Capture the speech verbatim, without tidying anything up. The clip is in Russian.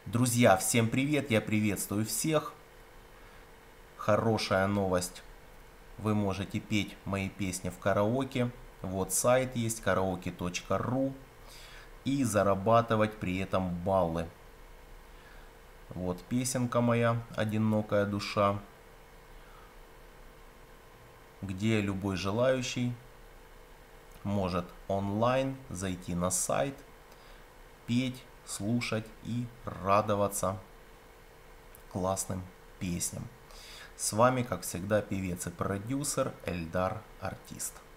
Друзья, всем привет, я приветствую всех. Хорошая новость, вы можете петь мои песни в караоке. Вот сайт есть караоке точка ру и зарабатывать при этом баллы. Вот песенка моя «Одинокая душа», где любой желающий может онлайн зайти на сайт, петь, слушать и радоваться классным песням. С вами, как всегда, певец и продюсер Эльдар Артист.